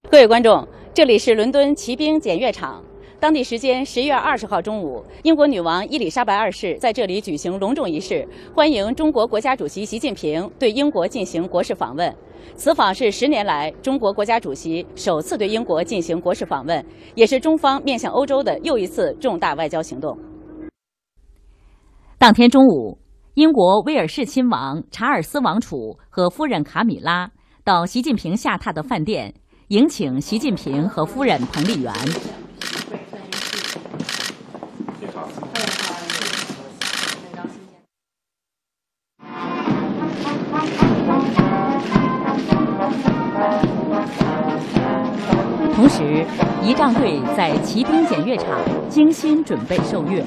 各位观众，这里是伦敦骑兵检阅场。当地时间11月20号中午，英国女王伊丽莎白二世在这里举行隆重仪式，欢迎中国国家主席习近平对英国进行国事访问。此访是10年来中国国家主席首次对英国进行国事访问，也是中方面向欧洲的又一次重大外交行动。当天中午，英国威尔士亲王查尔斯王储和夫人卡米拉到习近平下榻的饭店，迎请习近平和夫人彭丽媛。同时，仪仗队在骑兵检阅场精心准备受阅。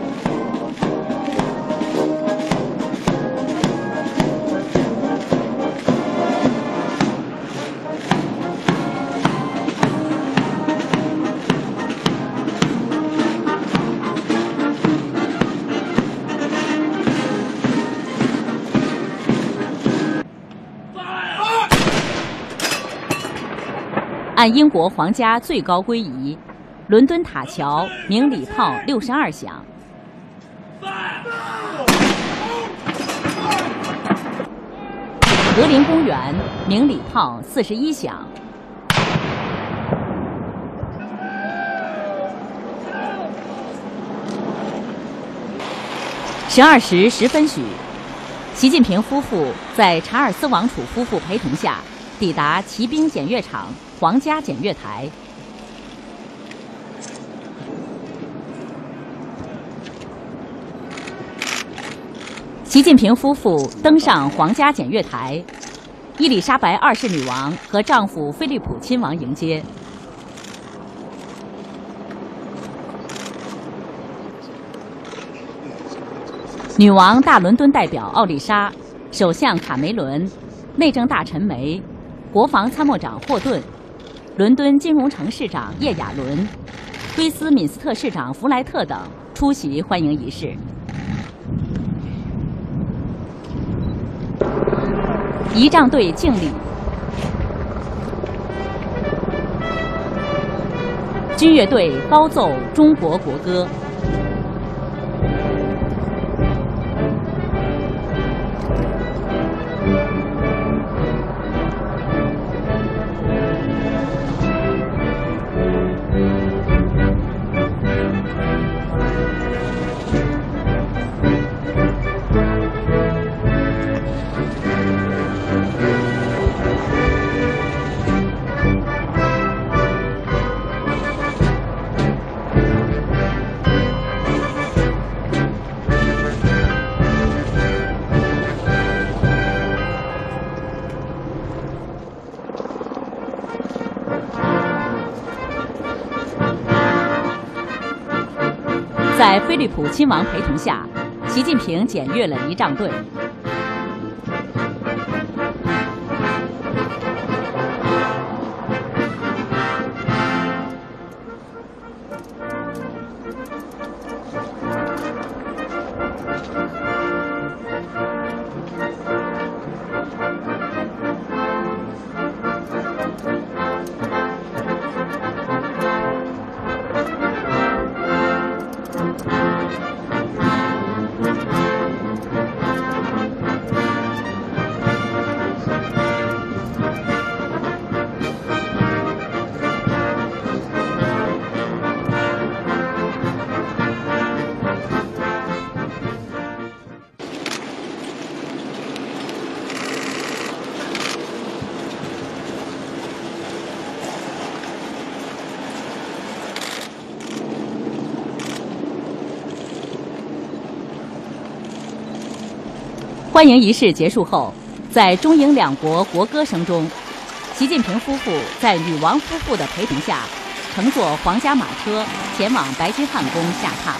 按英国皇家最高规仪，伦敦塔桥鸣礼炮62响，格林公园鸣礼炮41响。12时10分许，习近平夫妇在查尔斯王储夫妇陪同下抵达骑兵检阅场皇家检阅台。习近平夫妇登上皇家检阅台，伊丽莎白二世女王和丈夫菲利普亲王迎接。女王大伦敦代表奥丽莎、首相卡梅伦、内政大臣梅、国防参谋长霍顿、伦敦金融城市长叶亚伦、威斯敏斯特市长弗莱特等出席欢迎仪式。仪仗队敬礼，军乐队高奏中国国歌。在菲利普亲王陪同下，习近平检阅了仪仗队。欢迎仪式结束后，在中英两国国歌声中，习近平夫妇在女王夫妇的陪同下，乘坐皇家马车前往白金汉宫下榻。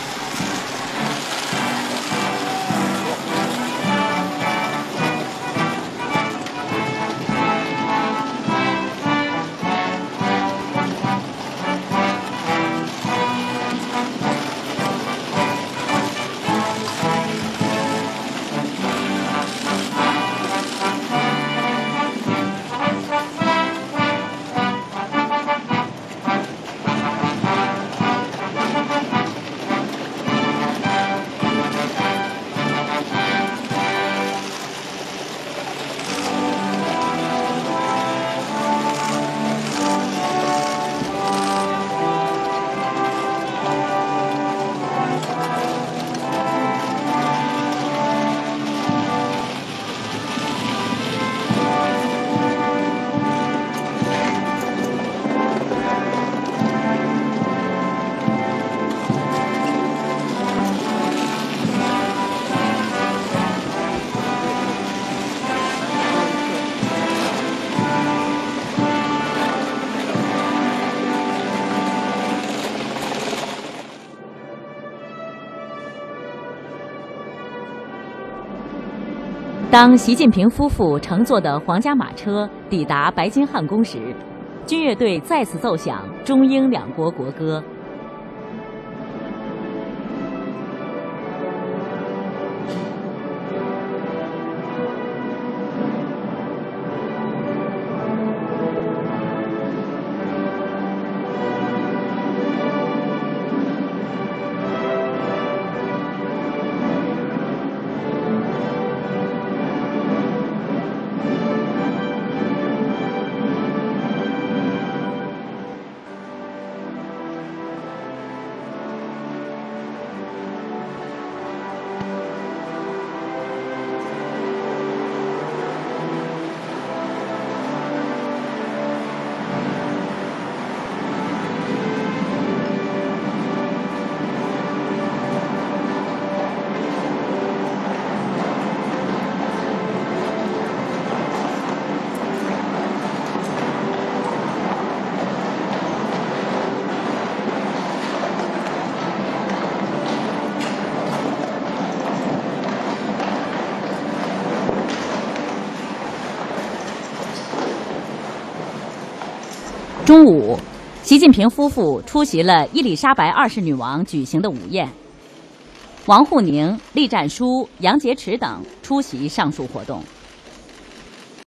当习近平夫妇乘坐的皇家马车抵达白金汉宫时，军乐队再次奏响中英两国国歌。中午，习近平夫妇出席了伊丽莎白二世女王举行的午宴。王沪宁、栗战书、杨洁篪等出席上述活动。